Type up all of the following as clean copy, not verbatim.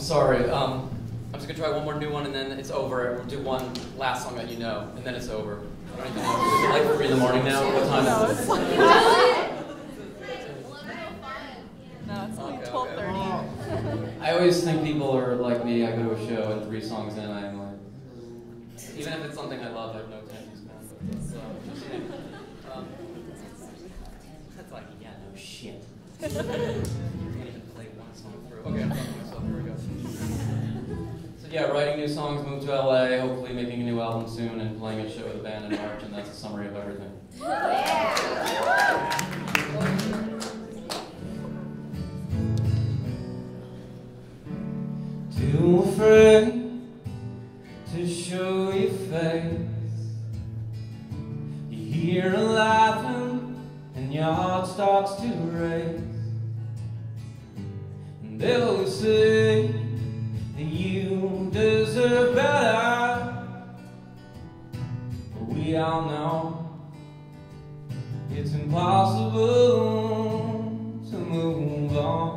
sorry. I'm just gonna try one more new one and then it's over. We'll do one last song that you know, and then it's over. I don't even know. Is it like 3 in the morning now? What time is it? No, it's only 12:30. I always think people are like me. I go to a show and 3 songs in, I'm like, even if it's something I love, I have no time to spend. That's like, yeah, no shit. I can't even play one song through. Okay, I'm talking to myself. Here we go. So yeah, writing new songs, moved to LA, hopefully making a new album soon, and playing a show with a band in March, and that's a summary of everything. Too afraid to show your face. You hear her laughing and your heart starts to race. And they'll say that you deserve better, but we all know it's impossible to move on.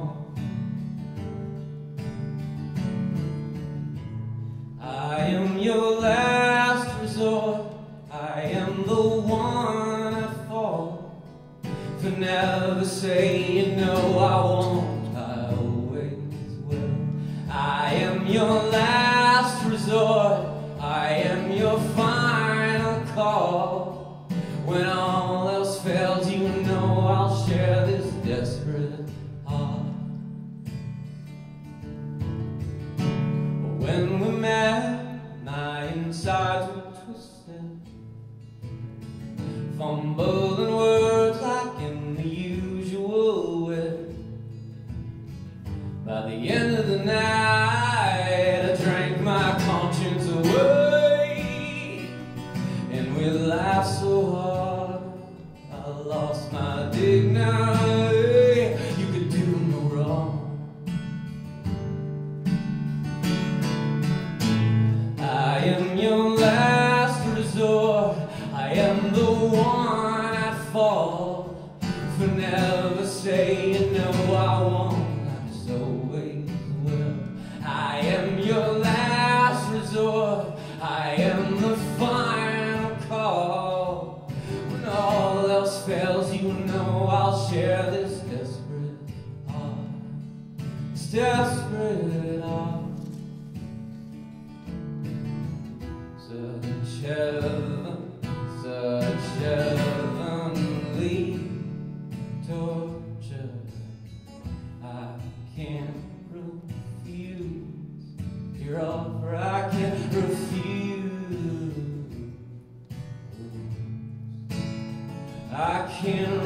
I am your last resort. I am the one I fall for. Never say you know I won't. I always will. I am your last resort. I am your final call. When all else fails, you know I'll share this desperate heart. When we met, my insides were twisted, fumbling words like in the usual way. By the end of the night, I drank my conscience away, and we laughed so hard, I lost my dignity. You could do no wrong. I am your last resort. I am the one at fault for never saying no. I won't. I just always will. I am your last resort. I am the final call. When all else fails, you know I'll share this desperate heart. This desperate heart. Such heavenly torture I can't refuse. Your offer I can't refuse. I can't